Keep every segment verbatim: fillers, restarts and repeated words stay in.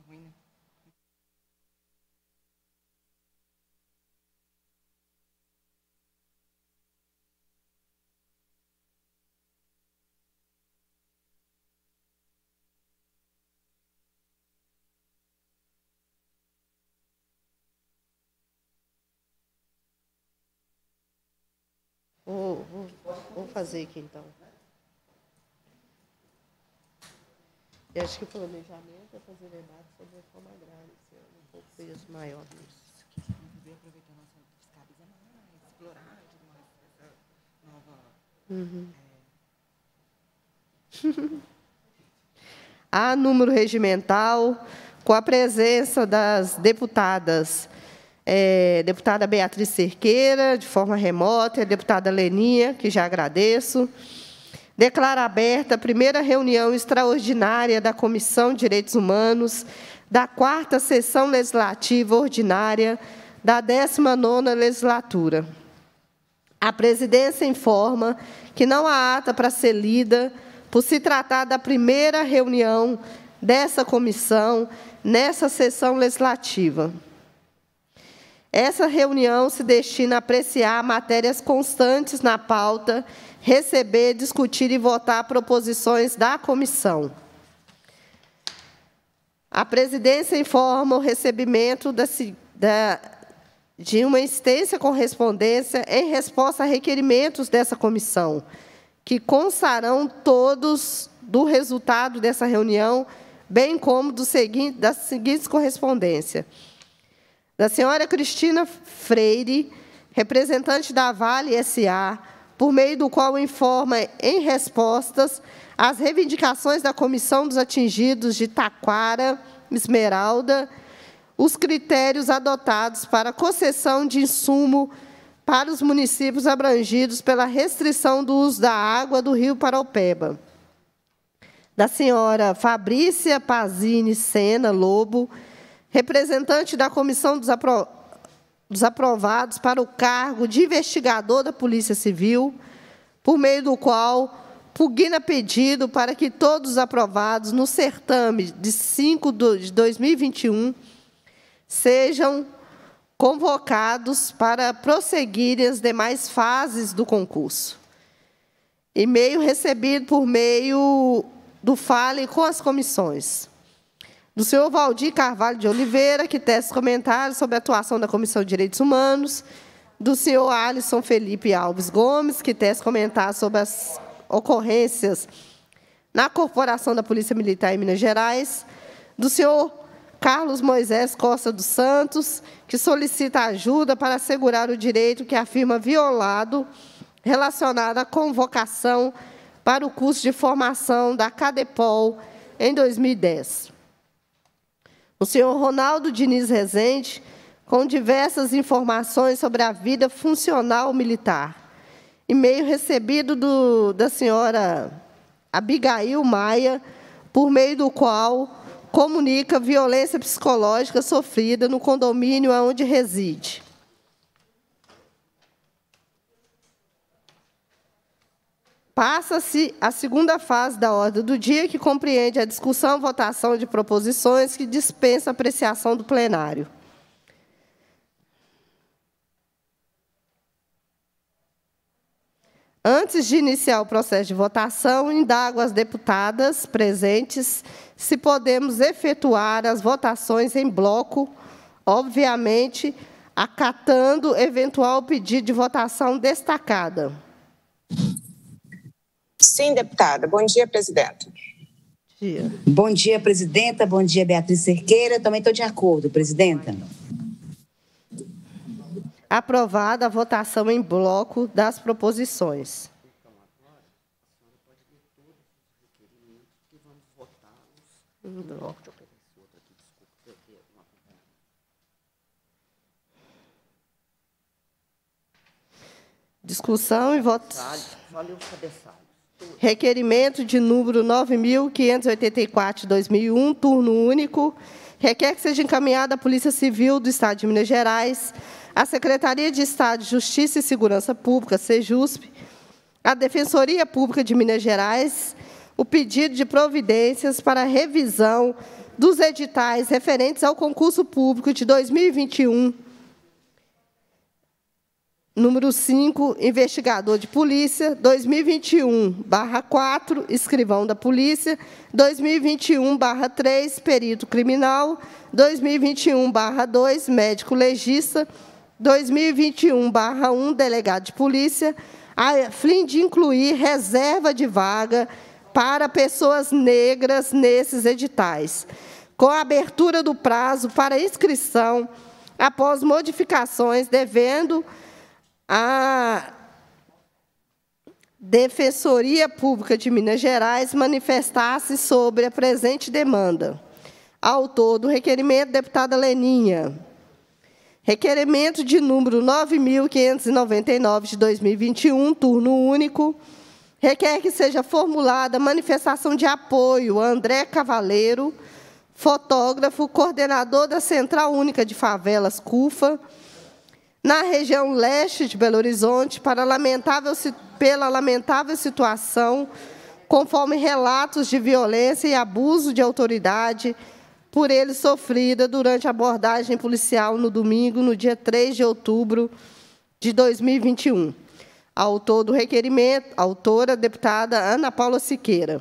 ruim, né? Vou, vou, vou fazer aqui, então. Eu acho que o planejamento é fazer debate sobre a reforma agrária, esse ano, um pouco peso maior nisso. Vou aproveitar a nossa fiscaliza mais, explorar e tudo mais, essa nova... Uhum. Há número regimental, com a presença das deputadas, é, deputada Beatriz Cerqueira, de forma remota, e a deputada Leninha, que já agradeço. Declaro aberta a primeira reunião extraordinária da Comissão de Direitos Humanos da quarta Sessão Legislativa Ordinária da décima nona Legislatura. A presidência informa que não há ata para ser lida, por se tratar da primeira reunião dessa comissão nessa sessão legislativa. Essa reunião se destina a apreciar matérias constantes na pauta, receber, discutir e votar proposições da comissão. A presidência informa o recebimento da, da, de uma extensa correspondência em resposta a requerimentos dessa comissão, que constarão todos do resultado dessa reunião, bem como do seguinte, das seguintes correspondências. Da senhora Cristina Freire, representante da Vale S A, por meio do qual informa, em respostas, as reivindicações da Comissão dos Atingidos de Taquara, Esmeralda, os critérios adotados para concessão de insumo para os municípios abrangidos pela restrição do uso da água do rio Paraupeba. Da senhora Fabrícia Pazini Sena Lobo, representante da Comissão dos, apro dos Aprovados para o cargo de investigador da Polícia Civil, por meio do qual pugna pedido para que todos os aprovados no certame de cinco de dois mil e vinte e um sejam convocados para prosseguirem as demais fases do concurso. E-mail recebido por meio do Fale com as comissões. Do senhor Valdir Carvalho de Oliveira, que tece comentários sobre a atuação da Comissão de Direitos Humanos. Do senhor Alisson Felipe Alves Gomes, que tece comentários sobre as ocorrências na Corporação da Polícia Militar em Minas Gerais. Do senhor Carlos Moisés Costa dos Santos, que solicita ajuda para assegurar o direito que afirma violado relacionado à convocação para o curso de formação da CADEPOL em dois mil e dez. O senhor Ronaldo Diniz Rezende, com diversas informações sobre a vida funcional militar. E-mail recebido do, da senhora Abigail Maia, por meio do qual comunica violência psicológica sofrida no condomínio onde reside. Passa-se a segunda fase da ordem do dia, que compreende a discussão e votação de proposições que dispensa a apreciação do plenário. Antes de iniciar o processo de votação, indago as deputadas presentes se podemos efetuar as votações em bloco, obviamente, acatando eventual pedido de votação destacada. Sim, deputada. Bom dia, presidenta. Dia. Bom dia, presidenta. Bom dia, Beatriz Cerqueira. Também estou de acordo, presidenta. Aprovada a votação em bloco das proposições. Discussão e votação. Requerimento de número nove mil quinhentos e oitenta e quatro de dois mil e um, turno único. Requer que seja encaminhada à Polícia Civil do Estado de Minas Gerais, à Secretaria de Estado de Justiça e Segurança Pública, SEJUSP, à Defensoria Pública de Minas Gerais, o pedido de providências para a revisão dos editais referentes ao concurso público de dois mil e vinte e um, número cinco, investigador de polícia, dois mil e vinte e um barra quatro, escrivão da polícia, dois mil e vinte e um barra três, perito criminal, dois mil e vinte e um barra dois, médico legista, dois mil e vinte e um barra um, delegado de polícia, a fim de incluir reserva de vaga para pessoas negras nesses editais, com a abertura do prazo para inscrição após modificações, devendo a Defensoria Pública de Minas Gerais manifestar-se sobre a presente demanda. Autor do requerimento, deputada Leninha. Requerimento de número nove mil quinhentos e noventa e nove, de dois mil e vinte e um, turno único. Requer que seja formulada manifestação de apoio a André Cavaleiro, fotógrafo, coordenador da Central Única de Favelas, CUFA, na região leste de Belo Horizonte, para lamentável, pela lamentável situação, conforme relatos de violência e abuso de autoridade por ele sofrida durante a abordagem policial no domingo, no dia três de outubro de dois mil e vinte e um. Autor do requerimento, autora, deputada Ana Paula Siqueira.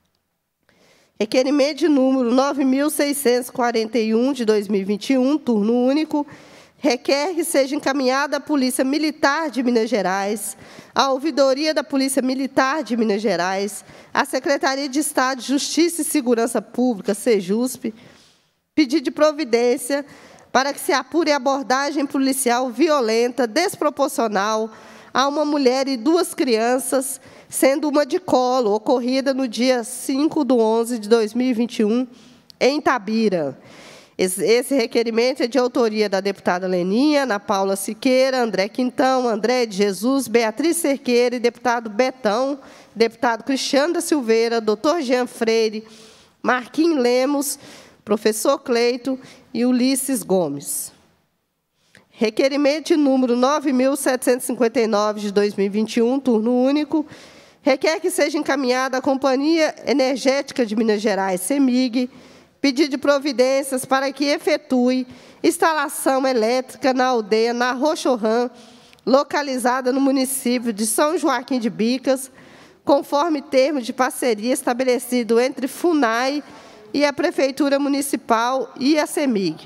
Requerimento de número nove mil seiscentos e quarenta e um, de dois mil e vinte e um, turno único, requer que seja encaminhada à Polícia Militar de Minas Gerais, à Ouvidoria da Polícia Militar de Minas Gerais, à Secretaria de Estado de Justiça e Segurança Pública, SEJUSP, pedido de providência para que se apure a abordagem policial violenta, desproporcional, a uma mulher e duas crianças, sendo uma de colo, ocorrida no dia cinco de onze de dois mil e vinte e um, em Itabira. Esse requerimento é de autoria da deputada Leninha, Ana Paula Siqueira, André Quintão, André de Jesus, Beatriz Cerqueira e deputado Betão, deputado Cristiano da Silveira, doutor Jean Freire, Marquinhos Lemos, professor Cleito e Ulisses Gomes. Requerimento de número nove mil setecentos e cinquenta e nove, de dois mil e vinte e um, turno único, requer que seja encaminhada à Companhia Energética de Minas Gerais, CEMIG, pedido de providências para que efetue instalação elétrica na aldeia Narrochorrã, localizada no município de São Joaquim de Bicas, conforme termo de parceria estabelecido entre FUNAI e a Prefeitura Municipal e a CEMIG.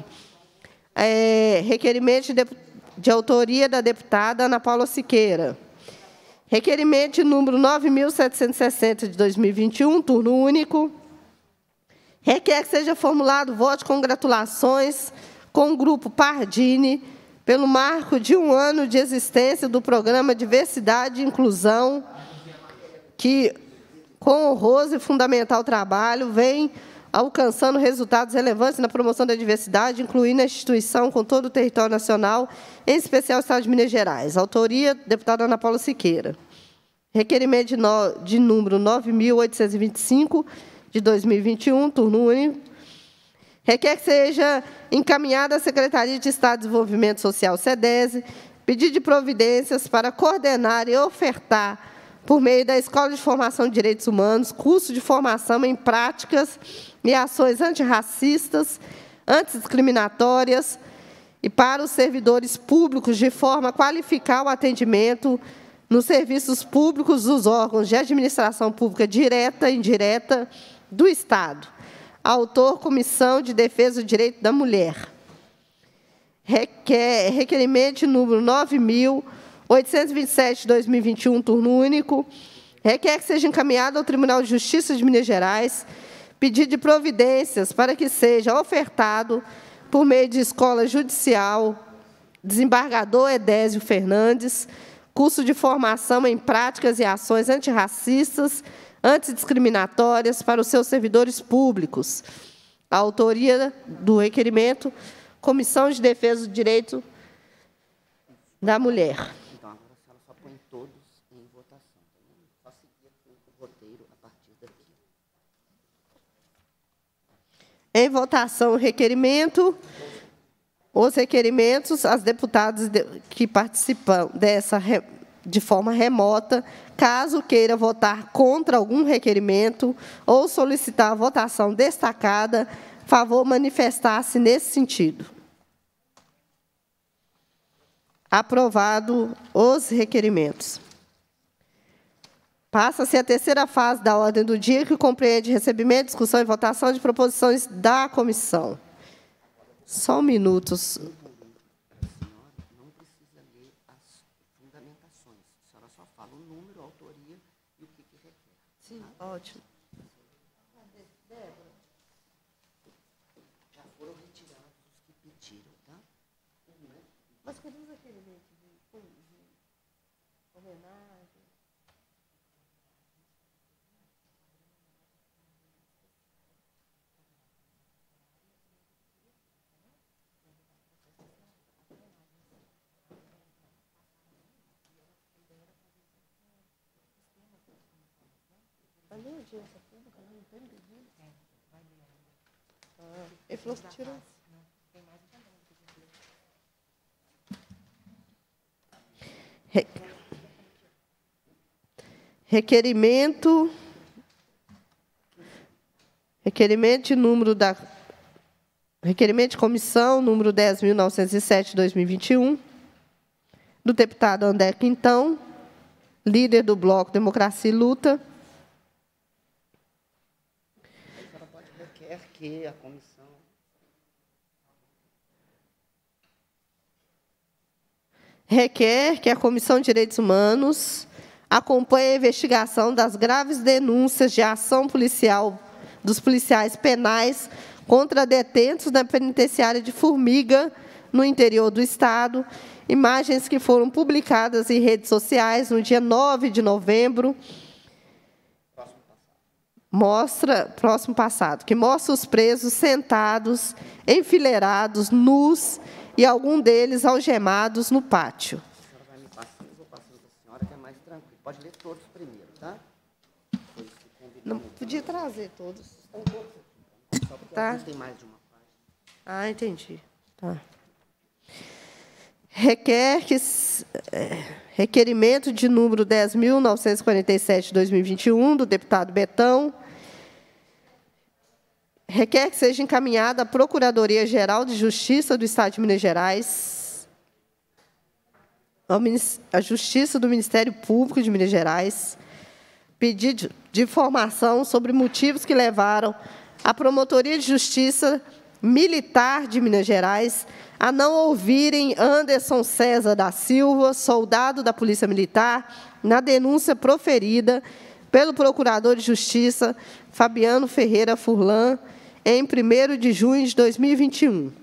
É, requerimento de, de autoria da deputada Ana Paula Siqueira. Requerimento de número nove mil setecentos e sessenta, de dois mil e vinte e um, turno único, requer que seja formulado voto de congratulações com o Grupo Pardini pelo marco de um ano de existência do Programa Diversidade e Inclusão, que, com honroso e fundamental trabalho, vem alcançando resultados relevantes na promoção da diversidade, incluindo a instituição com todo o território nacional, em especial o Estado de Minas Gerais. Autoria, deputada Ana Paula Siqueira. Requerimento de, no, de número nove mil oitocentos e vinte e cinco, de dois mil e vinte e um, turno único, requer que seja encaminhada à Secretaria de Estado de Desenvolvimento Social, SEDESE, pedido de providências para coordenar e ofertar, por meio da Escola de Formação de Direitos Humanos, curso de formação em práticas e ações antirracistas, antidiscriminatórias, e para os servidores públicos, de forma a qualificar o atendimento nos serviços públicos dos órgãos de administração pública direta e indireta do Estado. Autor, Comissão de Defesa do Direito da Mulher. Requer, requerimento de número nove mil oitocentos e vinte e sete, de dois mil e vinte e um, turno único, requer que seja encaminhado ao Tribunal de Justiça de Minas Gerais pedido de providências para que seja ofertado, por meio de escola judicial, desembargador Edésio Fernandes, curso de formação em práticas e ações antirracistas, antidiscriminatórias para os seus servidores públicos. A autoria do requerimento, Comissão de Defesa do Direito da Mulher. Então, agora a senhora só põe todos em votação. Só seguir o roteiro a partir daqui. Em votação, o requerimento. Os requerimentos, as deputadas que participam dessa, de forma remota, caso queira votar contra algum requerimento ou solicitar votação destacada, favor manifestar-se nesse sentido. Aprovado os requerimentos. Passa-se a terceira fase da ordem do dia, que compreende recebimento, discussão e votação de proposições da comissão. Só um minuto. A senhora não precisa ler as fundamentações. A senhora só fala o número, a autoria e o que, que requer. Sim, ótimo. Já foram retirados os que pediram, tá? Mas cadê os requerimentos de homenagem? Ali a audiência pública, não tem pedido? Ah, ele falou que tirou. Re- Requerimento. Requerimento de número da. Requerimento de comissão, número dez mil novecentos e sete, dois mil e vinte e um, do deputado André Quintão, líder do Bloco Democracia e Luta. A senhora pode requer que a comissão... Requer que a Comissão de Direitos Humanos acompanhe a investigação das graves denúncias de ação policial dos policiais penais contra detentos na penitenciária de Formiga, no interior do Estado, imagens que foram publicadas em redes sociais no dia nove de novembro, mostra, próximo passado, que mostra os presos sentados, enfileirados, nus, e algum deles algemados no pátio. A senhora vai me passando, eu vou passando para a senhora, que é mais tranquilo. Pode ler todos primeiro, tá? Foi isso que combinou. Não podia trazer todos. Estão todos aqui, só porque Tá. alguns têm mais de uma página. Ah, entendi. Tá. Requer que... é, requerimento de número dez mil novecentos e quarenta e sete, dois mil e vinte e um, do deputado Betão. Requer que seja encaminhada à Procuradoria-Geral de Justiça do Estado de Minas Gerais, à Justiça do Ministério Público de Minas Gerais, pedido de informação sobre motivos que levaram a Promotoria de Justiça Militar de Minas Gerais a não ouvirem Anderson César da Silva, soldado da Polícia Militar, na denúncia proferida pelo Procurador de Justiça Fabiano Ferreira Furlan, em primeiro de junho de dois mil e vinte e um.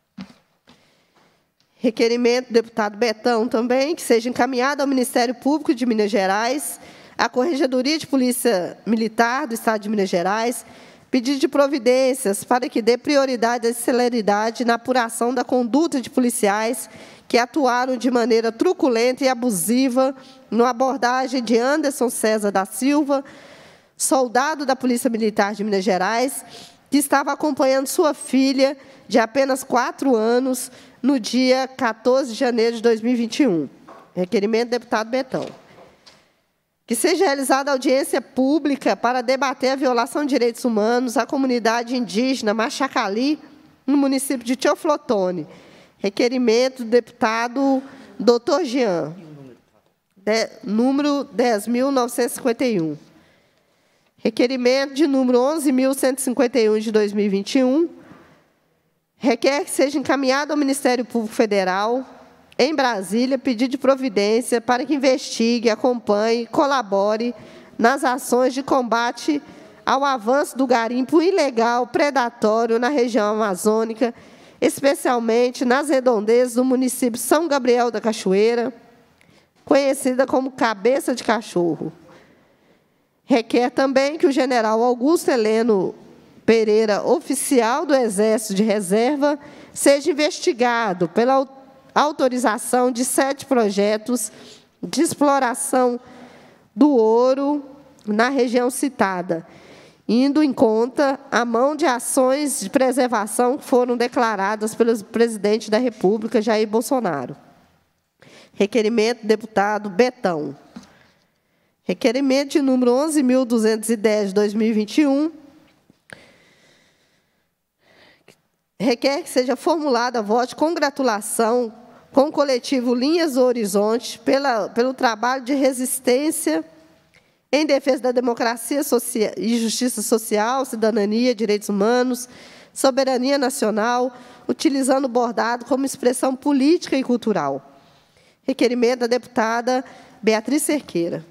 Requerimento do deputado Betão também, que seja encaminhado ao Ministério Público de Minas Gerais, à Corregedoria de Polícia Militar do Estado de Minas Gerais, pedido de providências para que dê prioridade e celeridade na apuração da conduta de policiais que atuaram de maneira truculenta e abusiva na abordagem de Anderson César da Silva, soldado da Polícia Militar de Minas Gerais, que estava acompanhando sua filha, de apenas quatro anos, no dia quatorze de janeiro de dois mil e vinte e um. Requerimento do deputado Betão. Que seja realizada audiência pública para debater a violação de direitos humanos à comunidade indígena Machacali, no município de Teoflotone. Requerimento do deputado doutor Jean, de, número dez mil novecentos e cinquenta e um. Requerimento de número onze mil cento e cinquenta e um, de dois mil e vinte e um, requer que seja encaminhado ao Ministério Público Federal, em Brasília, pedido de providência para que investigue, acompanhe, colabore nas ações de combate ao avanço do garimpo ilegal predatório na região amazônica, especialmente nas redondezas do município São Gabriel da Cachoeira, conhecida como Cabeça de Cachorro. Requer também que o general Augusto Heleno Pereira, oficial do Exército de Reserva, seja investigado pela autorização de sete projetos de exploração do ouro na região citada, indo em conta a mão de ações de preservação que foram declaradas pelo presidente da República, Jair Bolsonaro. Requerimento do deputado Betão. Requerimento de número onze mil duzentos e dez, de dois mil e vinte e um. Requer que seja formulada voto de congratulação com o coletivo Linhas do Horizonte pela, pelo trabalho de resistência em defesa da democracia social, e justiça social, cidadania, direitos humanos, soberania nacional, utilizando o bordado como expressão política e cultural. Requerimento da deputada Beatriz Cerqueira.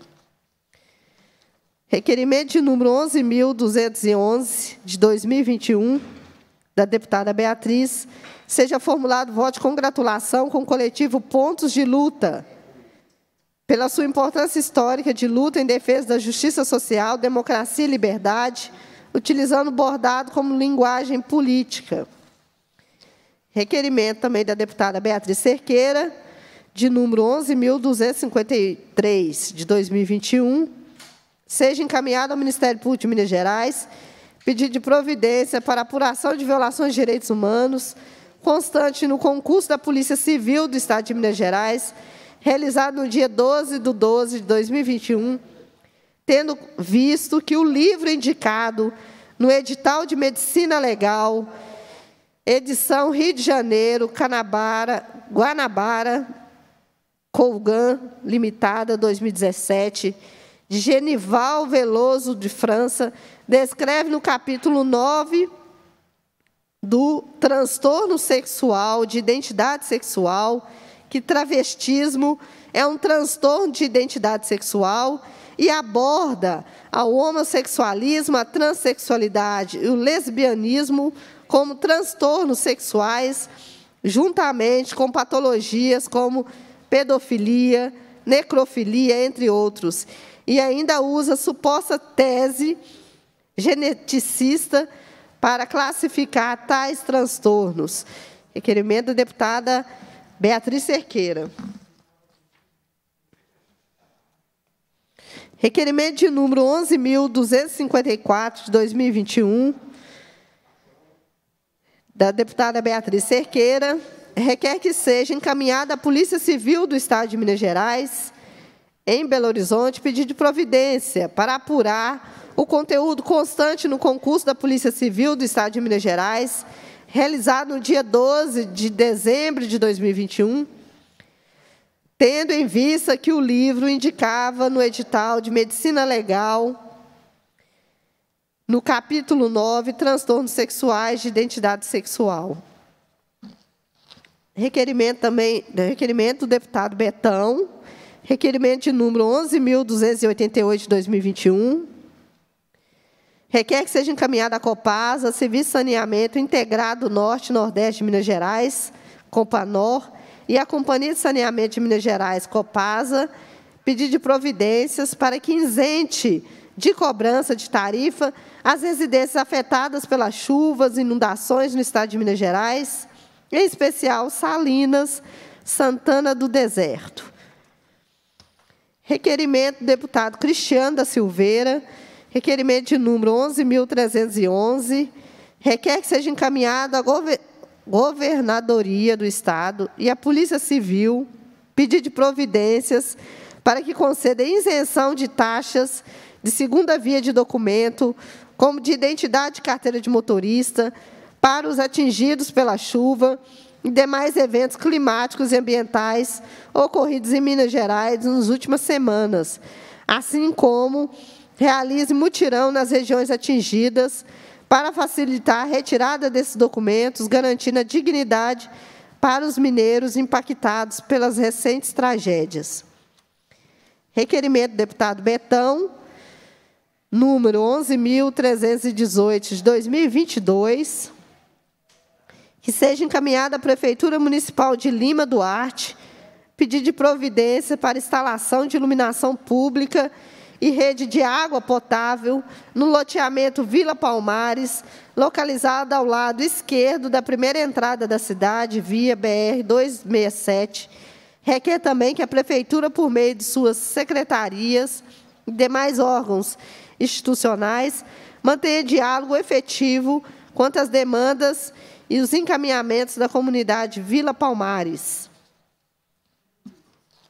Requerimento de número onze mil duzentos e onze, de dois mil e vinte e um, da deputada Beatriz, seja formulado voto de congratulação com o coletivo Pontos de Luta, pela sua importância histórica de luta em defesa da justiça social, democracia e liberdade, utilizando o bordado como linguagem política. Requerimento também da deputada Beatriz Cerqueira, de número onze mil duzentos e cinquenta e três, de dois mil e vinte e um, seja encaminhado ao Ministério Público de Minas Gerais pedido de providência para apuração de violações de direitos humanos, constante no concurso da Polícia Civil do Estado de Minas Gerais, realizado no dia doze de doze de dois mil e vinte e um, tendo visto que o livro indicado no edital de Medicina Legal, edição Rio de Janeiro, Canabara, Guanabara, Colgan, Limitada, dois mil e dezessete, de Genival Veloso de França, descreve no capítulo nove do transtorno sexual, de identidade sexual, que travestismo é um transtorno de identidade sexual e aborda o homossexualismo, a transexualidade e o lesbianismo como transtornos sexuais, juntamente com patologias como pedofilia, necrofilia, entre outros. E ainda usa suposta tese geneticista para classificar tais transtornos. Requerimento da deputada Beatriz Cerqueira. Requerimento de número onze mil duzentos e cinquenta e quatro, de dois mil e vinte e um, da deputada Beatriz Cerqueira, requer que seja encaminhada à Polícia Civil do Estado de Minas Gerais, em Belo Horizonte, pedido de providência para apurar o conteúdo constante no concurso da Polícia Civil do Estado de Minas Gerais, realizado no dia doze de dezembro de dois mil e vinte e um, tendo em vista que o livro indicava no edital de Medicina Legal, no capítulo nove, transtornos sexuais de identidade sexual. Requerimento também, requerimento do deputado Betão, requerimento de número onze mil duzentos e oitenta e oito, de dois mil e vinte e um, requer que seja encaminhada à Copasa, Serviço de Saneamento Integrado Norte e Nordeste de Minas Gerais, Companor, e a Companhia de Saneamento de Minas Gerais, Copasa, pedido de providências para que isente de cobrança de tarifa as residências afetadas pelas chuvas e inundações no Estado de Minas Gerais, em especial Salinas, Santana do Deserto. Requerimento do deputado Cristiano da Silveira, requerimento de número onze mil trezentos e onze, requer que seja encaminhado à Governadoria do Estado e à Polícia Civil, pedido de providências para que conceda isenção de taxas de segunda via de documento, como de identidade de carteira de motorista, para os atingidos pela chuva e demais eventos climáticos e ambientais ocorridos em Minas Gerais nas últimas semanas, assim como realize mutirão nas regiões atingidas para facilitar a retirada desses documentos, garantindo a dignidade para os mineiros impactados pelas recentes tragédias. Requerimento do deputado Betão, número onze mil trezentos e dezoito, de dois mil e vinte e dois, que seja encaminhada à Prefeitura Municipal de Lima Duarte, pedido de providência para instalação de iluminação pública e rede de água potável no loteamento Vila Palmares, localizado ao lado esquerdo da primeira entrada da cidade, via B R duzentos e sessenta e sete. Requer também que a Prefeitura, por meio de suas secretarias e demais órgãos institucionais, mantenha diálogo efetivo quanto às demandas e os encaminhamentos da comunidade Vila Palmares.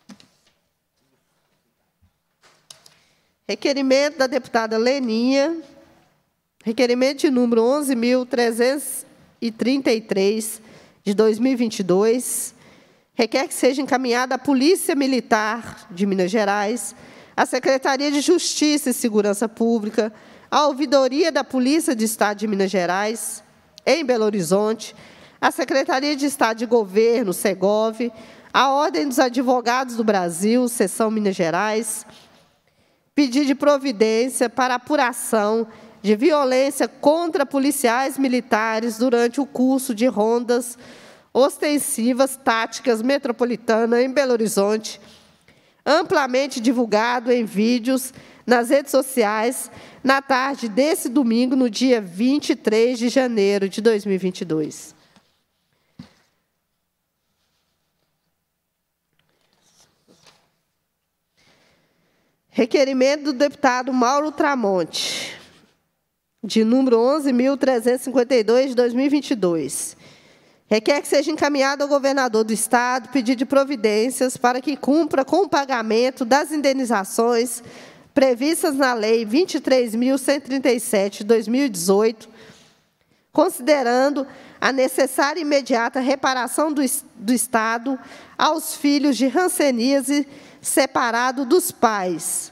Requerimento da deputada Leninha, requerimento de número onze mil trezentos e trinta e três, de dois mil e vinte e dois, requer que seja encaminhada à Polícia Militar de Minas Gerais, à Secretaria de Justiça e Segurança Pública, à Ouvidoria da Polícia de Estado de Minas Gerais, em Belo Horizonte, à Secretaria de Estado de Governo, Segov, à Ordem dos Advogados do Brasil, Seção Minas Gerais, pedido de providência para apuração de violência contra policiais militares durante o curso de rondas ostensivas táticas metropolitana em Belo Horizonte, amplamente divulgado em vídeos nas redes sociais na tarde desse domingo, no dia vinte e três de janeiro de dois mil e vinte e dois. Requerimento do deputado Mauro Tramonte, de número onze mil trezentos e cinquenta e dois, de dois mil e vinte e dois. Requer que seja encaminhado ao governador do Estado pedido de providências para que cumpra com o pagamento das indenizações previstas na Lei vinte e três mil cento e trinta e sete, de dois mil e dezoito, considerando a necessária e imediata reparação do, do Estado aos filhos de hanseníase separado dos pais.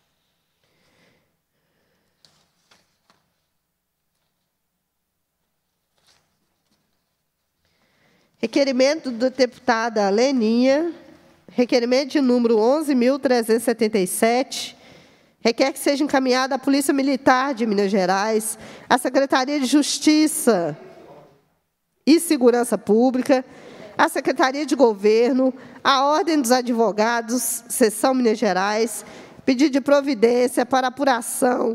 Requerimento da deputada Leninha, requerimento de número onze mil trezentos e setenta e sete, requer que seja encaminhada à Polícia Militar de Minas Gerais, à Secretaria de Justiça e Segurança Pública, à Secretaria de Governo, à Ordem dos Advogados, Seção Minas Gerais, pedido de providência para apuração,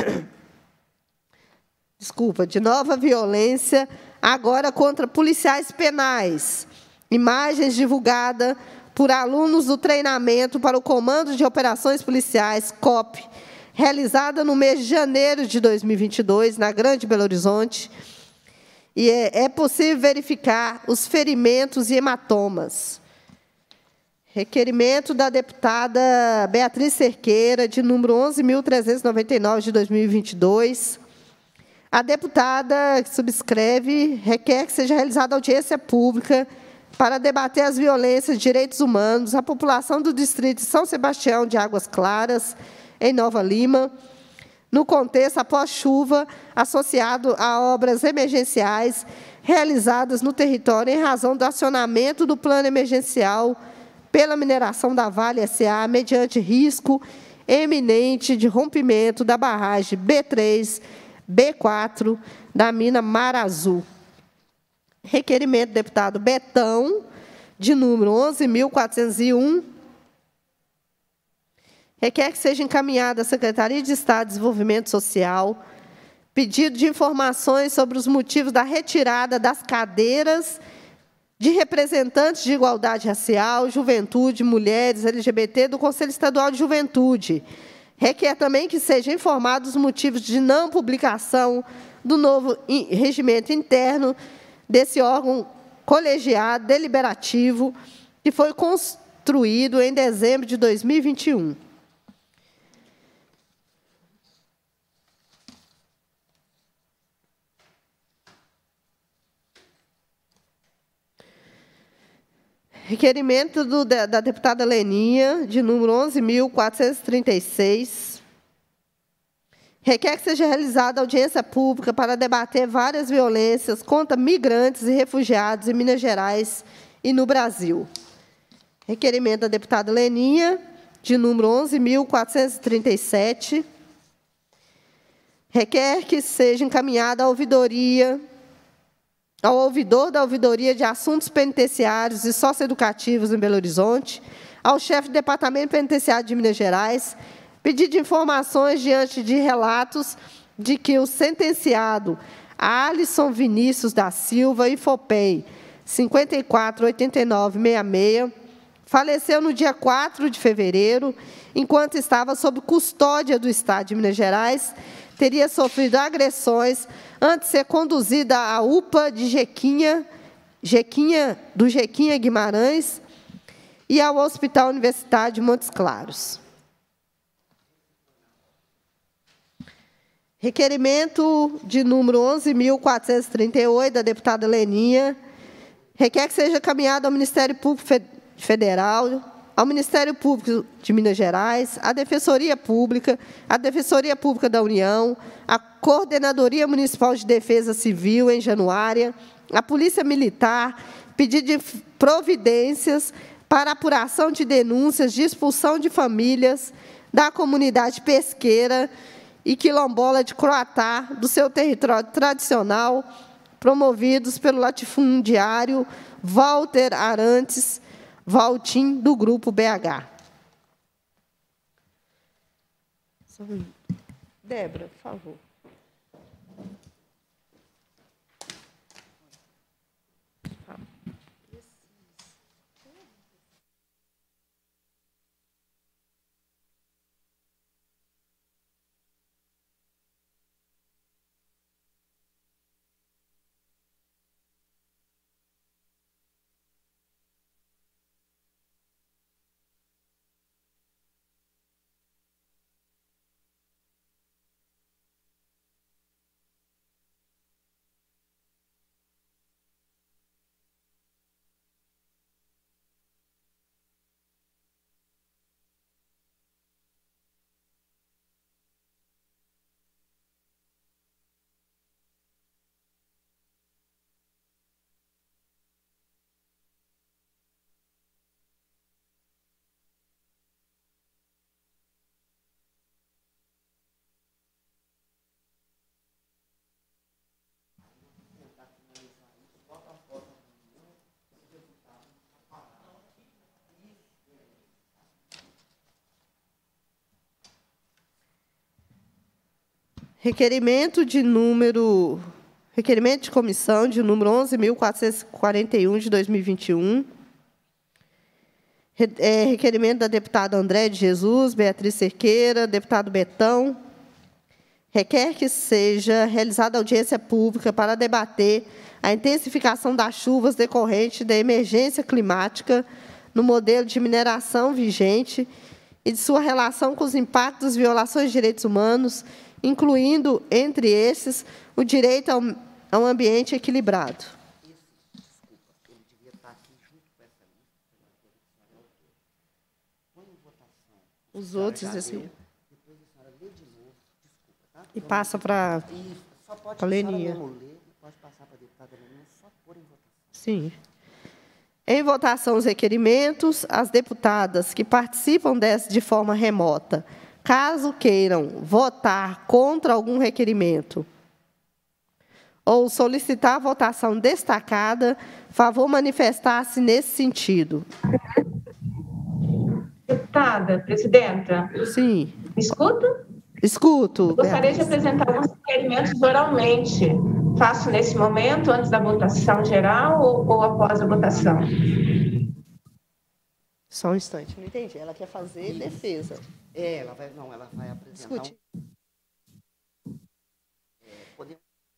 desculpa, de nova violência, agora contra policiais penais. Imagens divulgadas por alunos do treinamento para o Comando de Operações Policiais, C O P, realizada no mês de janeiro de dois mil e vinte e dois, na Grande Belo Horizonte, e é, é possível verificar os ferimentos e hematomas. Requerimento da deputada Beatriz Cerqueira, de número onze mil trezentos e noventa e nove, de dois mil e vinte e dois. A deputada que subscreve requer que seja realizada audiência pública para debater as violências de direitos humanos à população do distrito de São Sebastião de Águas Claras, em Nova Lima, no contexto após chuva associado a obras emergenciais realizadas no território em razão do acionamento do plano emergencial pela mineração da Vale S A mediante risco eminente de rompimento da barragem B três, B quatro da mina Mar Azul. Requerimento do deputado Betão, de número onze mil quatrocentos e um, requer que seja encaminhada à Secretaria de Estado de Desenvolvimento Social pedido de informações sobre os motivos da retirada das cadeiras de representantes de igualdade racial, juventude, mulheres, L G B T do Conselho Estadual de Juventude. Requer também que sejam informados os motivos de não publicação do novo regimento interno desse órgão colegiado deliberativo que foi construído em dezembro de dois mil e vinte e um. Requerimento do, da, da deputada Leninha, de número onze mil quatrocentos e trinta e seis. Requer que seja realizada audiência pública para debater várias violências contra migrantes e refugiados em Minas Gerais e no Brasil. Requerimento da deputada Leninha, de número onze mil quatrocentos e trinta e sete. Requer que seja encaminhada a ouvidoria ao ouvidor da Ouvidoria de Assuntos Penitenciários e Socioeducativos em Belo Horizonte, ao chefe do Departamento Penitenciário de Minas Gerais, pedido de informações diante de relatos de que o sentenciado Alisson Vinícius da Silva, Ifopem, cinquenta e quatro oitenta e nove sessenta e seis, faleceu no dia quatro de fevereiro, enquanto estava sob custódia do Estado de Minas Gerais, teria sofrido agressões antes de ser conduzida à U P A de Jequinha, Jequinha, do Jequinha Guimarães e ao Hospital Universitário de Montes Claros. Requerimento de número onze mil quatrocentos e trinta e oito, da deputada Leninha, requer que seja caminhado ao Ministério Público Federal, ao Ministério Público de Minas Gerais, à Defensoria Pública, à Defensoria Pública da União, à Coordenadoria Municipal de Defesa Civil, em Januária, à Polícia Militar, pedido de providências para apuração de denúncias de expulsão de famílias da comunidade pesqueira e quilombola de Croatá, do seu território tradicional, promovidos pelo latifundiário Walter Arantes Valtim, do Grupo B H. Débora, por favor. Requerimento de número... Requerimento de comissão de número onze mil quatrocentos e quarenta e um, de dois mil e vinte e um. É, requerimento da deputada André de Jesus, Beatriz Cerqueira, deputado Betão. Requer que seja realizada audiência pública para debater a intensificação das chuvas decorrente da emergência climática no modelo de mineração vigente e de sua relação com os impactos das violações de direitos humanos, incluindo, entre esses, o direito ao, a um ambiente equilibrado. Os outros, assim. E passa para a Leninha. Pode passar para a deputada Leninha, só pôr em votação. Sim. Em votação os requerimentos, as deputadas que participam dessa de forma remota, caso queiram votar contra algum requerimento ou solicitar votação destacada, favor manifestar-se nesse sentido. Deputada, presidenta. Sim. Me escuta? Escuto. Gostaria Beatriz. de apresentar alguns requerimentos oralmente. Faço nesse momento, antes da votação geral ou, ou após a votação? Só um instante, não entendi. Ela quer fazer Isso. defesa. É, ela vai, não, ela vai apresentar. Discute. Um, é, podemos...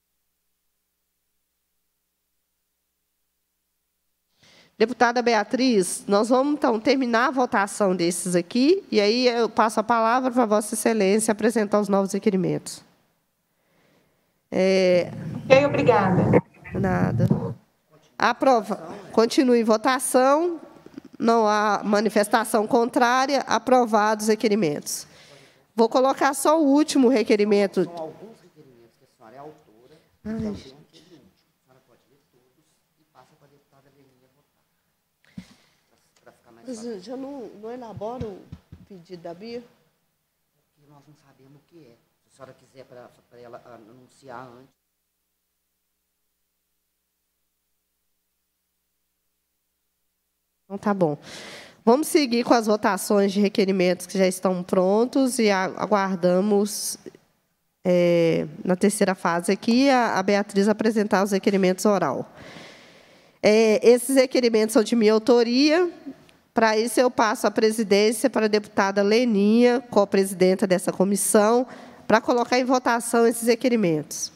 Deputada Beatriz, nós vamos, então, terminar a votação desses aqui, e aí eu passo a palavra para Vossa Excelência apresentar os novos requerimentos. É... Ok, obrigada. Nada. Aprova. Continue em votação. Não há manifestação contrária. Aprovados os requerimentos. Vou colocar só o último requerimento. São alguns requerimentos que a senhora é autora, e também aquele último. A senhora pode ler todos e passa para a deputada Leninha votar. Para ficar mais fácil. Mas já não, não elabora o pedido da Bia? Porque nós não sabemos o que é. Se a senhora quiser para ela anunciar antes. Então, tá bom. Vamos seguir com as votações de requerimentos que já estão prontos e aguardamos, é, na terceira fase aqui, a, a Beatriz apresentar os requerimentos oral. É, esses requerimentos são de minha autoria. Para isso, eu passo a presidência para a deputada Leninha, co-presidenta dessa comissão, para colocar em votação esses requerimentos.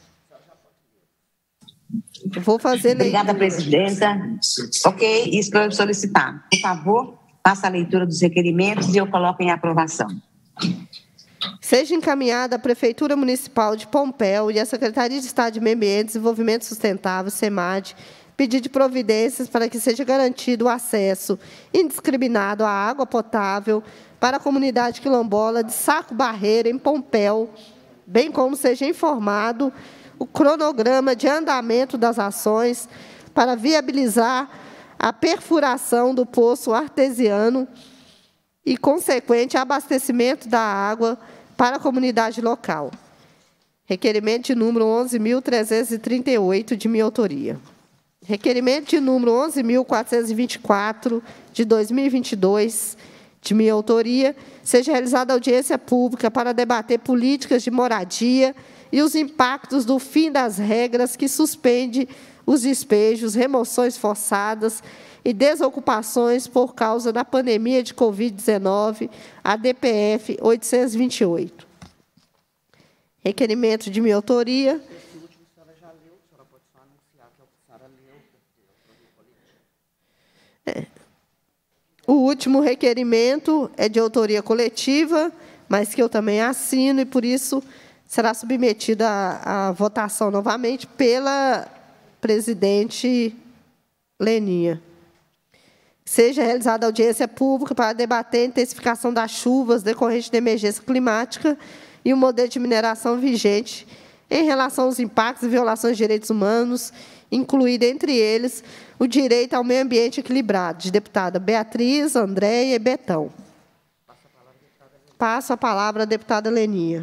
Vou fazer Obrigada, leitura. presidenta. Ok, isso para eu solicitar. Por favor, faça a leitura dos requerimentos e eu coloco em aprovação. seja encaminhada à Prefeitura Municipal de Pompéu e à Secretaria de Estado de Meio Ambiente e Desenvolvimento Sustentável, SEMAD, pedido de providências para que seja garantido o acesso indiscriminado à água potável para a comunidade quilombola de Saco Barreiro, em Pompéu, bem como seja informado o cronograma de andamento das ações para viabilizar a perfuração do poço artesiano e consequente abastecimento da água para a comunidade local. Requerimento de número onze mil trezentos e trinta e oito, de minha autoria. Requerimento de número onze mil quatrocentos e vinte e quatro, de dois mil e vinte e dois, de minha autoria, seja realizada audiência pública para debater políticas de moradia e os impactos do fim das regras que suspende os despejos, remoções forçadas e desocupações por causa da pandemia de covid dezenove, a D P F oitocentos e vinte e oito. Requerimento de minha autoria. Esse último a senhora já leu, a senhora pode só anunciar que é o que a senhora leu, de autoria coletiva. É. O último requerimento é de autoria coletiva, mas que eu também assino, e, por isso, será submetida à, à votação novamente pela presidente Leninha. Seja realizada audiência pública para debater a intensificação das chuvas decorrente da emergência climática e o modelo de mineração vigente em relação aos impactos e violações de direitos humanos, incluído entre eles o direito ao meio ambiente equilibrado, de deputada Beatriz, Andréia e Betão. Passo a palavra à deputada Leninha.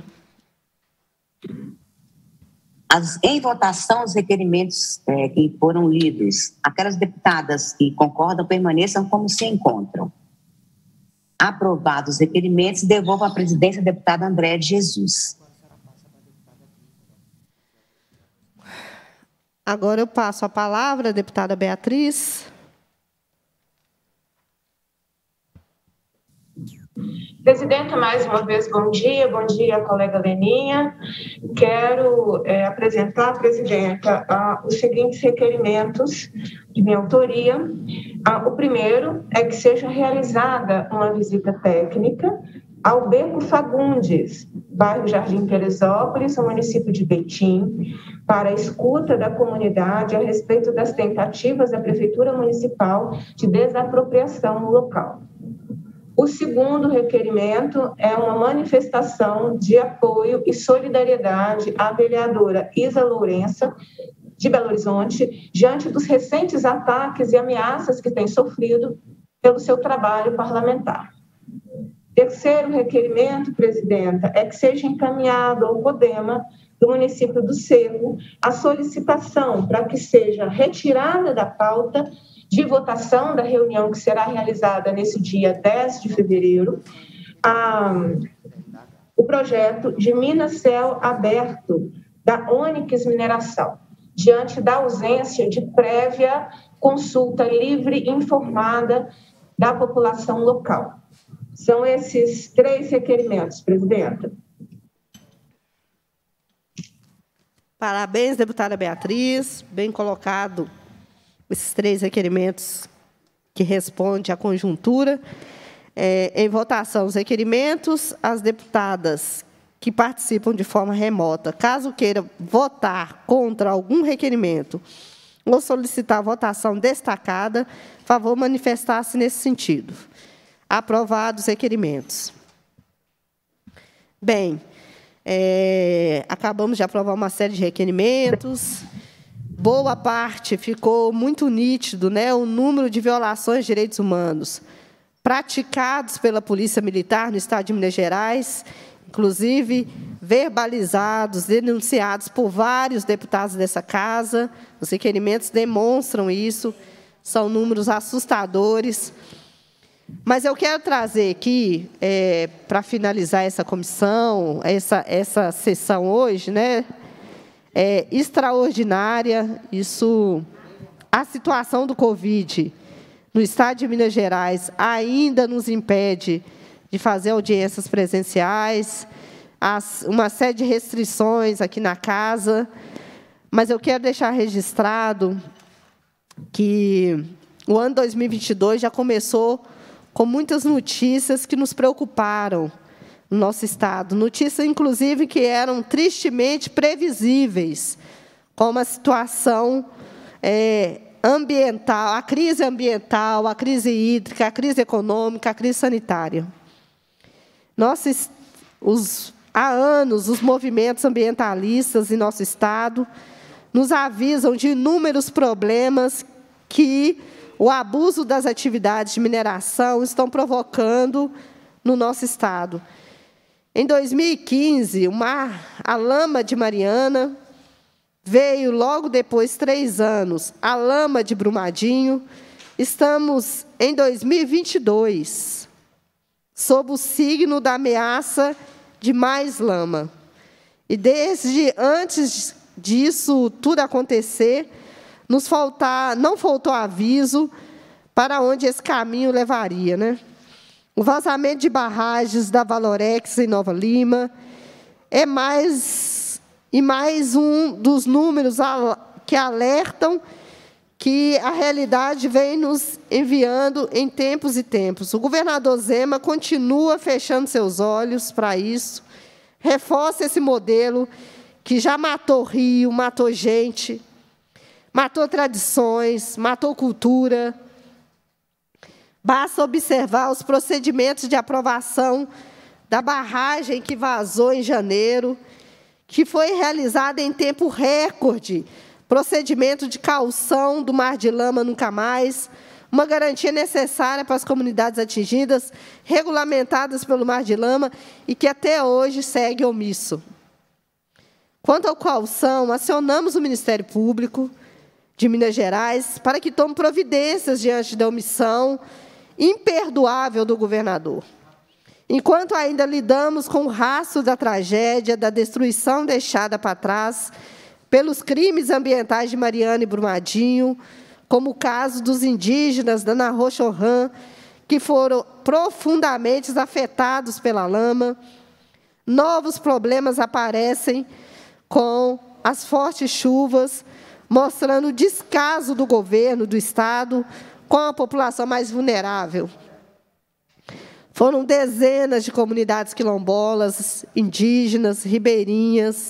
As, em votação, os requerimentos é, que foram lidos, aquelas deputadas que concordam permaneçam como se encontram. Aprovados os requerimentos, devolvo à presidência a deputada Andréia de Jesus. Agora eu passo a palavra à deputada Beatriz. Presidenta, mais uma vez, bom dia. Bom dia, colega Leninha. Quero é, apresentar, presidenta, a, os seguintes requerimentos de minha autoria. A, o primeiro é que seja realizada uma visita técnica ao Beco Fagundes, bairro Jardim Teresópolis, no município de Betim, para a escuta da comunidade a respeito das tentativas da Prefeitura Municipal de desapropriação no local. O segundo requerimento é uma manifestação de apoio e solidariedade à vereadora Isa Lourença, de Belo Horizonte, diante dos recentes ataques e ameaças que tem sofrido pelo seu trabalho parlamentar. Terceiro requerimento, presidenta, é que seja encaminhado ao CODEMA do município do Cerro a solicitação para que seja retirada da pauta de votação da reunião que será realizada nesse dia dez de fevereiro, a, o projeto de Minas-Céu Aberto da Onyx Mineração, diante da ausência de prévia consulta livre e informada da população local. São esses três requerimentos, presidenta. Parabéns, deputada Beatriz. Bem colocado esses três requerimentos que respondem à conjuntura. É, em votação, os requerimentos, as deputadas que participam de forma remota, caso queira votar contra algum requerimento ou solicitar votação destacada, favor manifestar-se nesse sentido. Aprovados os requerimentos. Bem, é, acabamos de aprovar uma série de requerimentos. Boa parte ficou muito nítido, né, o número de violações de direitos humanos praticados pela Polícia Militar no Estado de Minas Gerais, inclusive verbalizados, denunciados por vários deputados dessa casa. Os requerimentos demonstram isso, são números assustadores. Mas eu quero trazer aqui, é, para finalizar essa comissão, essa, essa sessão hoje, né, é extraordinária, isso, a situação do Covid no Estado de Minas Gerais ainda nos impede de fazer audiências presenciais, as, uma série de restrições aqui na casa, mas eu quero deixar registrado que o ano dois mil e vinte e dois já começou com muitas notícias que nos preocuparam, no nosso estado. Notícias, inclusive, que eram tristemente previsíveis, como a situação é, ambiental, a crise ambiental, a crise hídrica, a crise econômica, a crise sanitária. Nós, os, há anos, os movimentos ambientalistas em nosso estado nos avisam de inúmeros problemas que o abuso das atividades de mineração estão provocando no nosso estado. Em dois mil e quinze, uma, a lama de Mariana, veio logo depois, três anos, a lama de Brumadinho. Estamos em dois mil e vinte e dois, sob o signo da ameaça de mais lama. E desde antes disso tudo acontecer, nos faltar, não faltou aviso para onde esse caminho levaria, né? O vazamento de barragens da Valorex em Nova Lima é mais, e mais um dos números que alertam que a realidade vem nos enviando em tempos e tempos. O governador Zema continua fechando seus olhos para isso, reforça esse modelo que já matou rio, matou gente, matou tradições, matou cultura. Basta observar os procedimentos de aprovação da barragem que vazou em janeiro, que foi realizada em tempo recorde, procedimento de caução do Mar de Lama Nunca Mais, uma garantia necessária para as comunidades atingidas, regulamentadas pelo Mar de Lama, e que até hoje segue omisso. Quanto ao caução, acionamos o Ministério Público de Minas Gerais para que tome providências diante da omissão imperdoável do governador. Enquanto ainda lidamos com o rastro da tragédia, da destruição deixada para trás pelos crimes ambientais de Mariana e Brumadinho, como o caso dos indígenas da Narrochorran, que foram profundamente afetados pela lama, novos problemas aparecem com as fortes chuvas, mostrando o descaso do governo do estado com a população mais vulnerável. Foram dezenas de comunidades quilombolas, indígenas, ribeirinhas,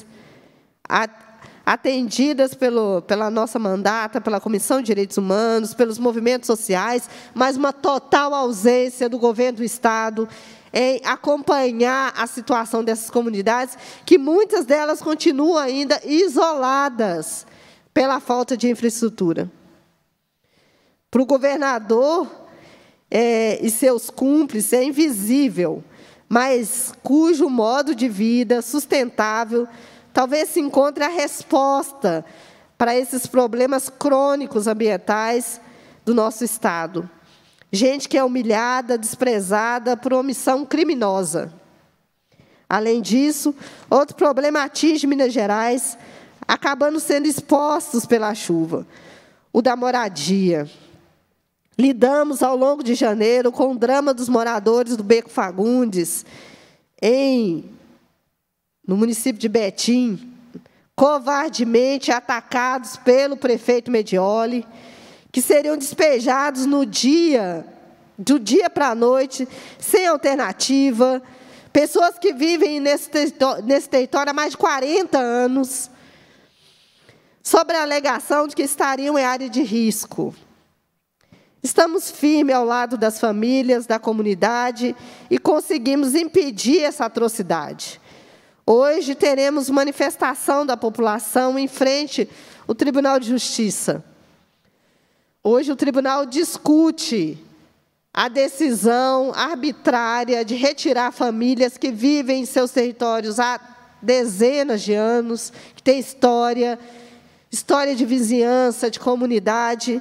atendidas pelo, pela nossa mandata, pela Comissão de Direitos Humanos, pelos movimentos sociais, mas uma total ausência do governo do estado em acompanhar a situação dessas comunidades, que muitas delas continuam ainda isoladas pela falta de infraestrutura. Para o governador é, e seus cúmplices é invisível, mas cujo modo de vida sustentável talvez se encontre a resposta para esses problemas crônicos ambientais do nosso estado. Gente que é humilhada, desprezada por omissão criminosa. Além disso, outro problema atinge Minas Gerais, acabando sendo expostos pela chuva, o da moradia. Lidamos, ao longo de janeiro, com o drama dos moradores do Beco Fagundes, em, no município de Betim, covardemente atacados pelo prefeito Medioli, que seriam despejados no dia, do dia para a noite, sem alternativa, pessoas que vivem nesse território, nesse território há mais de quarenta anos, sobre a alegação de que estariam em área de risco. Estamos firmes ao lado das famílias, da comunidade, e conseguimos impedir essa atrocidade. Hoje teremos manifestação da população em frente ao Tribunal de Justiça. Hoje o tribunal discute a decisão arbitrária de retirar famílias que vivem em seus territórios há dezenas de anos, que têm história, história de vizinhança, de comunidade.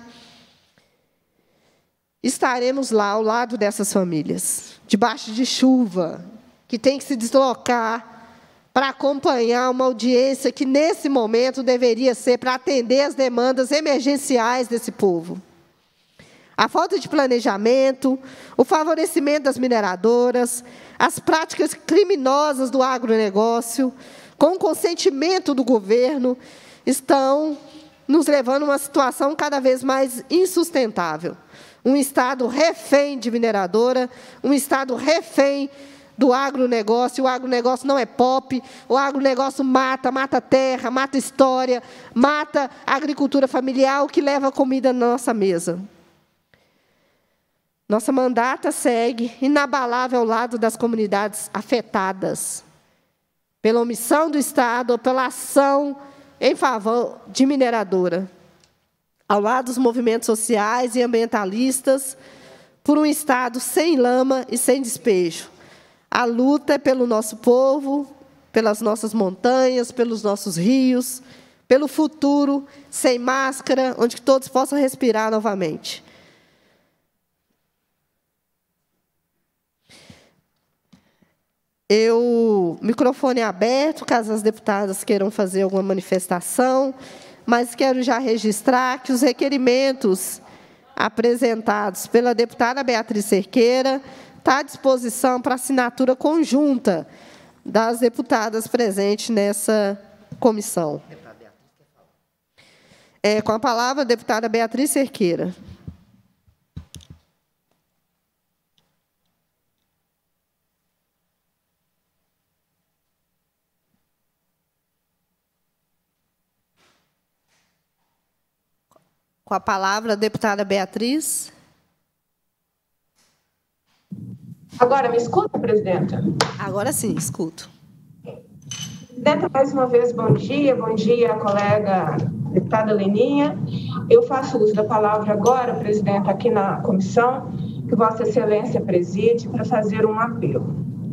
Estaremos lá, ao lado dessas famílias, debaixo de chuva, que tem que se deslocar para acompanhar uma audiência que, nesse momento, deveria ser para atender as demandas emergenciais desse povo. A falta de planejamento, o favorecimento das mineradoras, as práticas criminosas do agronegócio, com o consentimento do governo, estão nos levando a uma situação cada vez mais insustentável. Um estado refém de mineradora, um estado refém do agronegócio. O agronegócio não é pop, o agronegócio mata, mata terra, mata história, mata a agricultura familiar, o que leva comida na nossa mesa. Nossa mandata segue inabalável ao lado das comunidades afetadas pela omissão do Estado ou pela ação em favor de mineradora, ao lado dos movimentos sociais e ambientalistas, por um Estado sem lama e sem despejo. A luta é pelo nosso povo, pelas nossas montanhas, pelos nossos rios, pelo futuro sem máscara, onde todos possam respirar novamente. Eu, microfone aberto, caso as deputadas queiram fazer alguma manifestação, mas quero já registrar que os requerimentos apresentados pela deputada Beatriz Cerqueira está à disposição para assinatura conjunta das deputadas presentes nessa comissão. É, com a palavra, a deputada Beatriz Cerqueira. Com a palavra, a deputada Beatriz. Agora, me escuta, presidenta? Agora sim, escuto. Presidenta, mais uma vez, bom dia. Bom dia, colega deputada Leninha. Eu faço uso da palavra agora, presidenta, aqui na comissão, que Vossa Excelência preside, para fazer um apelo.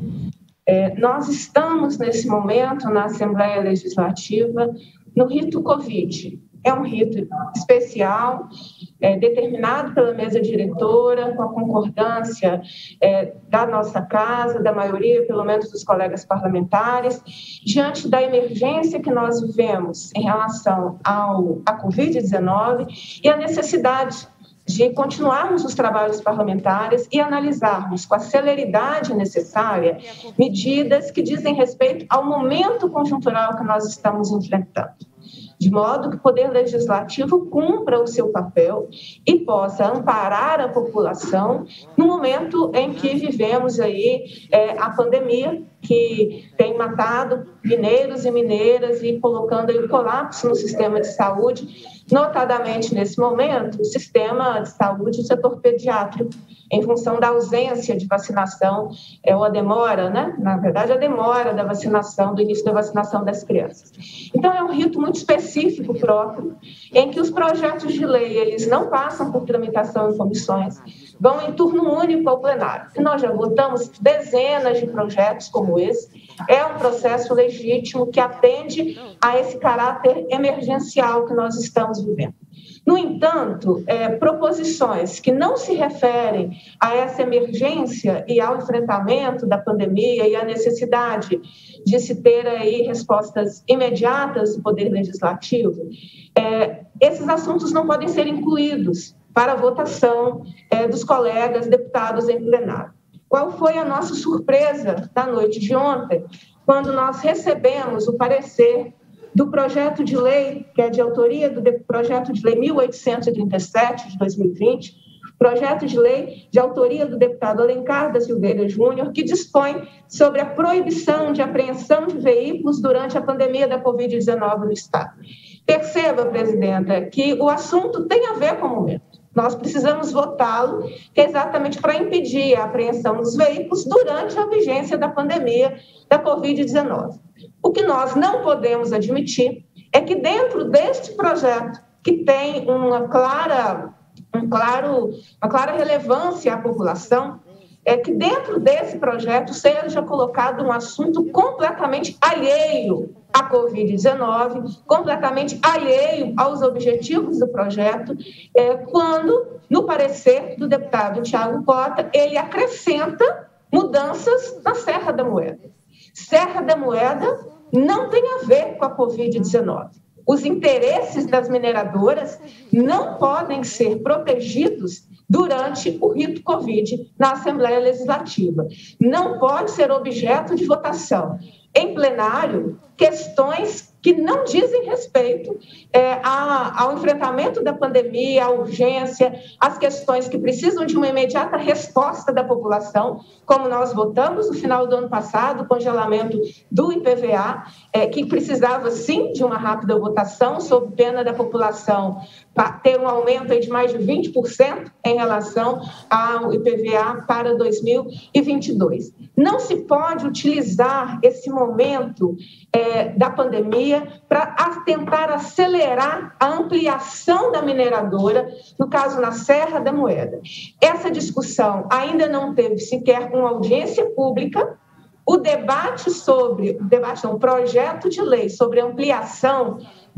É, nós estamos, nesse momento, na Assembleia Legislativa, no rito Covid. É um rito especial, é, determinado pela mesa diretora, com a concordância é, da nossa casa, da maioria, pelo menos dos colegas parlamentares, diante da emergência que nós vivemos em relação ao, à Covid dezenove e a necessidade de continuarmos os trabalhos parlamentares e analisarmos com a celeridade necessária medidas que dizem respeito ao momento conjuntural que nós estamos enfrentando, de modo que o Poder Legislativo cumpra o seu papel e possa amparar a população no momento em que vivemos aí é, a pandemia, que tem matado mineiros e mineiras e colocando aí o colapso no sistema de saúde, notadamente nesse momento, o sistema de saúde do setor pediátrico, em função da ausência de vacinação, é, ou a demora, né? Na verdade, a demora da vacinação, do início da vacinação das crianças. Então, é um rito muito específico próprio, em que os projetos de lei, eles não passam por tramitação em comissões, vão em turno único ao plenário. E nós já votamos dezenas de projetos como esse. É um processo legítimo que atende a esse caráter emergencial que nós estamos vivendo. No entanto, é, proposições que não se referem a essa emergência e ao enfrentamento da pandemia e à necessidade de se ter aí respostas imediatas do Poder Legislativo, é, esses assuntos não podem ser incluídos para a votação é, dos colegas deputados em plenário. Qual foi a nossa surpresa da noite de ontem, quando nós recebemos o parecer do projeto de lei, que é de autoria do projeto de lei mil oitocentos e trinta e sete, de dois mil e vinte, projeto de lei de autoria do deputado Alencar da Silveira Júnior, que dispõe sobre a proibição de apreensão de veículos durante a pandemia da Covid dezenove no Estado. Perceba, presidenta, que o assunto tem a ver com o momento. Nós precisamos votá-lo, que é exatamente para impedir a apreensão dos veículos durante a vigência da pandemia da Covid dezenove. O que nós não podemos admitir é que dentro deste projeto, que tem uma clara, um claro, uma clara relevância à população, é que dentro desse projeto seja colocado um assunto completamente alheio à Covid dezenove, completamente alheio aos objetivos do projeto, é, quando, no parecer do deputado Tiago Cota, ele acrescenta mudanças na Serra da Moeda. Serra da Moeda não tem a ver com a Covid dezenove. Os interesses das mineradoras não podem ser protegidos durante o rito Covid na Assembleia Legislativa. Não pode ser objeto de votação em plenário questões que não dizem respeito é, a, ao enfrentamento da pandemia, à urgência, às questões que precisam de uma imediata resposta da população, como nós votamos no final do ano passado, o congelamento do I P V A, é, que precisava, sim, de uma rápida votação, sob pena da população ter um aumento aí de mais de vinte por cento em relação ao I P V A para dois mil e vinte e dois. Não se pode utilizar esse momento é, da pandemia para tentar acelerar a ampliação da mineradora, no caso na Serra da Moeda. Essa discussão ainda não teve sequer uma audiência pública. O debate sobre, o debate não, o projeto de lei sobre ampliação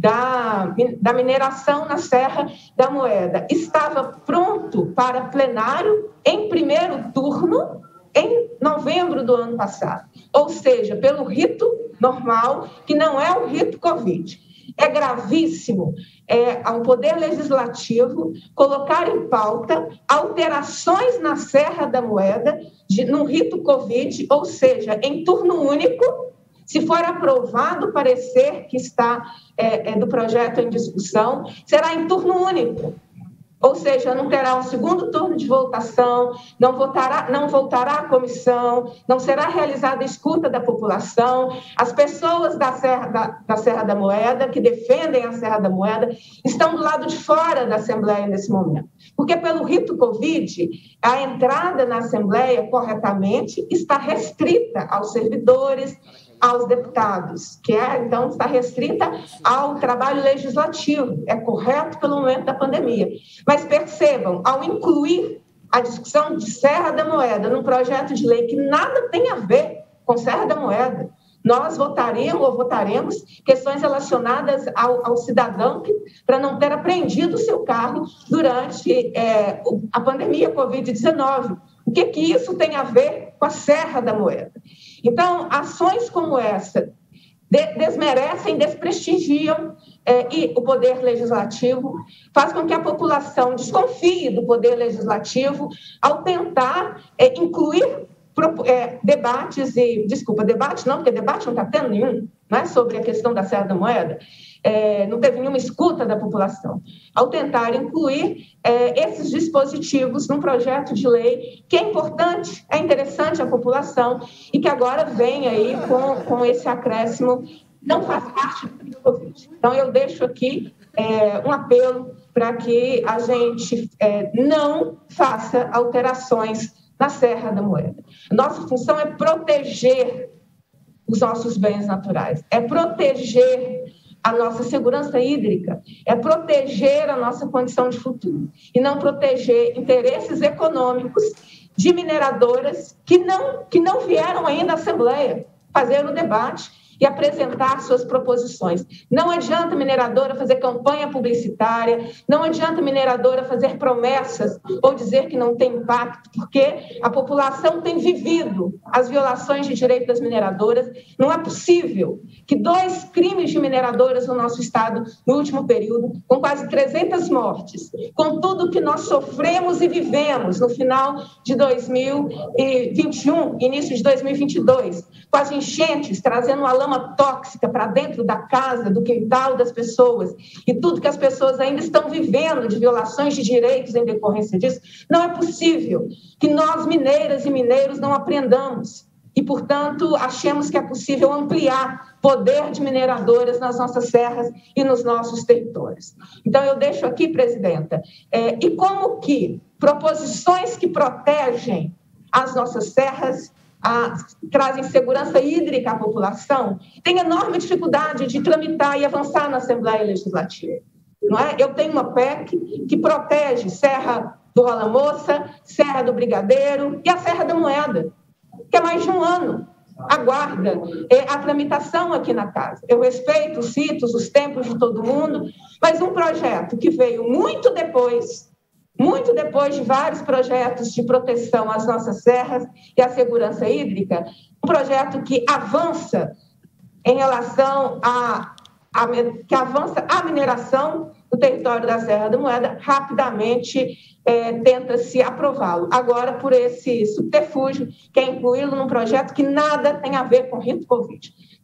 da, da mineração na Serra da Moeda estava pronto para plenário em primeiro turno em novembro do ano passado, ou seja, pelo rito normal, que não é o rito Covid. É gravíssimo é, ao Poder Legislativo colocar em pauta alterações na Serra da Moeda de, no rito Covid, ou seja, em turno único. Se for aprovado o parecer que está é, é, do projeto em discussão, será em turno único. Ou seja, não terá um segundo turno de votação, não, votará, não voltará à comissão, não será realizada a escuta da população. As pessoas da Serra da, da Serra da Moeda, que defendem a Serra da Moeda, estão do lado de fora da Assembleia nesse momento. Porque, pelo rito Covid, a entrada na Assembleia, corretamente, está restrita aos servidores, aos deputados, que é, então está restrita ao trabalho legislativo, é correto pelo momento da pandemia. Mas percebam, ao incluir a discussão de Serra da Moeda num projeto de lei que nada tem a ver com Serra da Moeda, nós votaríamos ou votaremos questões relacionadas ao, ao cidadão para não ter apreendido o seu carro durante é, a pandemia covid dezenove. O que, que isso tem a ver com a Serra da Moeda? Então, ações como essa de, desmerecem, desprestigiam é, e o Poder Legislativo, faz com que a população desconfie do Poder Legislativo ao tentar é, incluir é, debates e... Desculpa, debate não, porque debate não está tendo nenhum, né, sobre a questão da Serra da Moeda. É, não teve nenhuma escuta da população, ao tentar incluir é, esses dispositivos num projeto de lei que é importante, é interessante à população e que agora vem aí com, com esse acréscimo, não faz parte do Covid. Então, eu deixo aqui é, um apelo para que a gente é, não faça alterações na Serra da Moeda. Nossa função é proteger os nossos bens naturais, é proteger a nossa segurança hídrica, é proteger a nossa condição de futuro e não proteger interesses econômicos de mineradoras que não, que não vieram ainda à Assembleia fazer o debate e apresentar suas proposições. Não adianta a mineradora fazer campanha publicitária, não adianta a mineradora fazer promessas ou dizer que não tem impacto, porque a população tem vivido as violações de direito das mineradoras. Não é possível que dois crimes de mineradoras no nosso estado no último período, com quase trezentas mortes, com tudo que nós sofremos e vivemos no final de dois mil e vinte e um, início de dois mil e vinte e dois, com as enchentes trazendo uma lama tóxica para dentro da casa, do quintal das pessoas, e tudo que as pessoas ainda estão vivendo de violações de direitos em decorrência disso, não é possível que nós, mineiras e mineiros, não aprendamos e, portanto, achemos que é possível ampliar poder de mineradoras nas nossas serras e nos nossos territórios. Então, eu deixo aqui, presidenta, é, e como que proposições que protegem as nossas serras, A, trazem segurança hídrica à população, tem enorme dificuldade de tramitar e avançar na Assembleia Legislativa. Não é? Eu tenho uma P E C que protege Serra do Rola Moça, Serra do Brigadeiro e a Serra da Moeda, que há mais de um ano aguarda é, a tramitação aqui na casa. Eu respeito os ritos, os tempos de todo mundo, mas um projeto que veio muito depois... Muito depois de vários projetos de proteção às nossas serras e à segurança hídrica, um projeto que avança em relação a, a que avança a mineração do território da Serra da Moeda, rapidamente é, tenta-se aprová-lo. Agora, por esse subterfúgio, que é incluí-lo num projeto que nada tem a ver com rito Covid.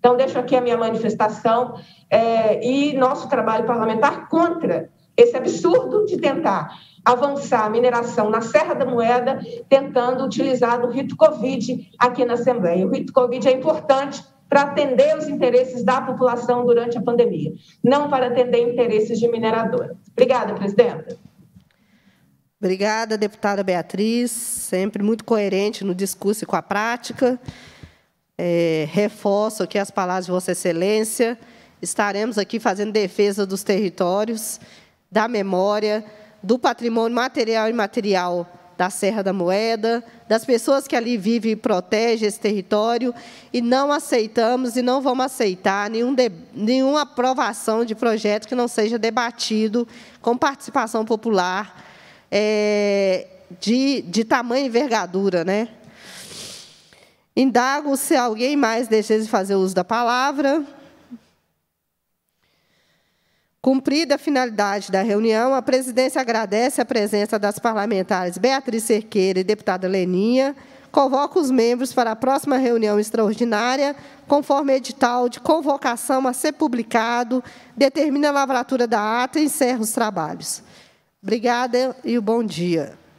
Então, deixo aqui a minha manifestação é, e nosso trabalho parlamentar contra esse absurdo de tentar avançar a mineração na Serra da Moeda, tentando utilizar o rito Covid aqui na Assembleia. O rito Covid é importante para atender os interesses da população durante a pandemia, não para atender interesses de mineradoras. Obrigada, presidenta. Obrigada, deputada Beatriz, sempre muito coerente no discurso e com a prática. É, reforço aqui as palavras de Vossa Excelência. Estaremos aqui fazendo defesa dos territórios, da memória, do patrimônio material e imaterial da Serra da Moeda, das pessoas que ali vivem e protegem esse território, e não aceitamos e não vamos aceitar nenhum de, nenhuma aprovação de projeto que não seja debatido com participação popular é, de, de tamanha envergadura, né? Indago se alguém mais deseja fazer uso da palavra. Cumprida a finalidade da reunião, a presidência agradece a presença das parlamentares Beatriz Cerqueira e deputada Leninha. Convoca os membros para a próxima reunião extraordinária, conforme edital de convocação a ser publicado, determina a lavratura da ata e encerra os trabalhos. Obrigada e o bom dia.